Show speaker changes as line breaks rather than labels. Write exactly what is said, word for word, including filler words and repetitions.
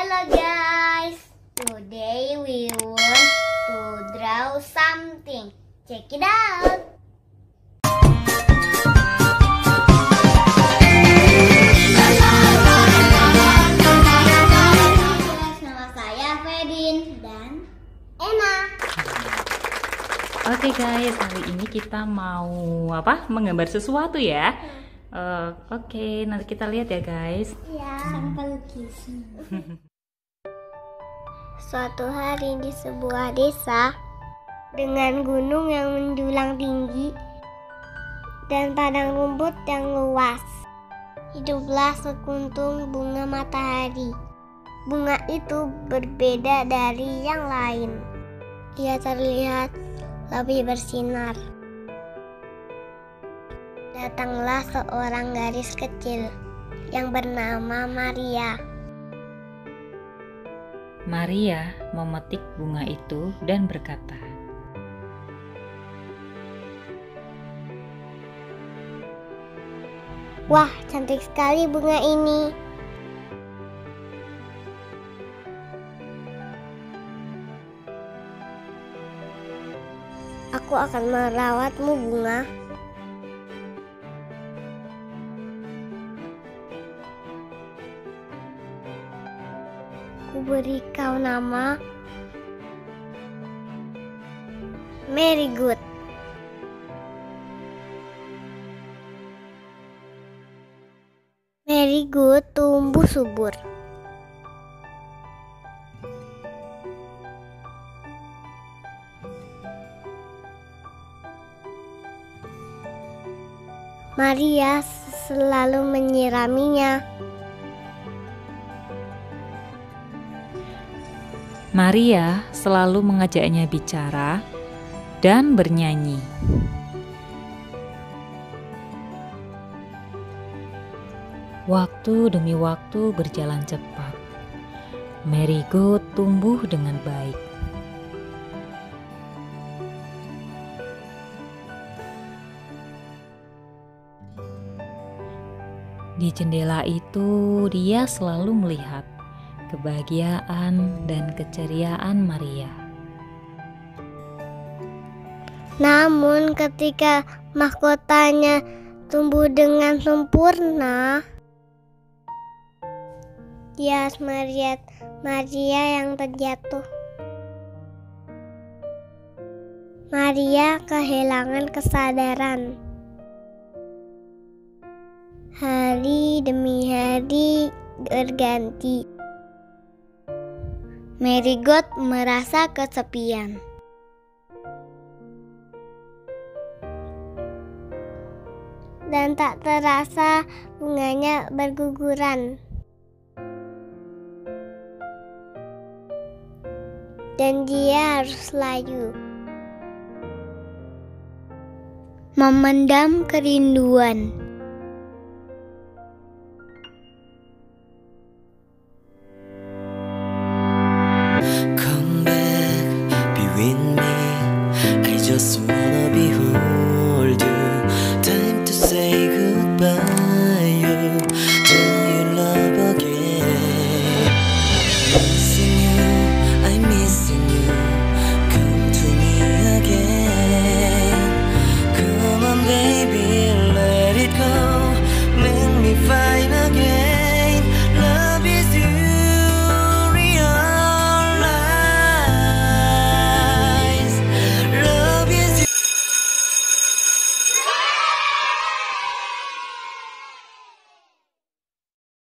Hello guys, today we want to draw something. Check it out. Nama saya Fedin dan Ena.
Oke guys, hari ini kita mau apa? Menggambar sesuatu ya. Uh, Oke, okay, nanti kita lihat ya guys.
Ya, sampai lukis. Suatu hari di sebuah desa dengan gunung yang menjulang tinggi dan padang rumput yang luas, hiduplah sekuntum bunga matahari. Bunga itu berbeda dari yang lain. Ia terlihat lebih bersinar. Datanglah seorang gadis kecil yang bernama Maria.
Maria memetik bunga itu dan berkata,
"Wah, cantik sekali bunga ini. Aku akan merawatmu, bunga. Ku beri kau nama Marigold." Marigold tumbuh subur. Maria selalu menyiraminya.
Maria selalu mengajaknya bicara dan bernyanyi. Waktu demi waktu berjalan cepat. Marigold tumbuh dengan baik. Di jendela itu, dia selalu melihat kebahagiaan dan keceriaan Maria.
Namun ketika mahkotanya tumbuh dengan sempurna, dia melihat Maria yang terjatuh. Maria kehilangan kesadaran. Hari demi hari berganti. Marigold merasa kesepian. Dan tak terasa bunganya berguguran. Dan dia harus layu. Memendam kerinduan.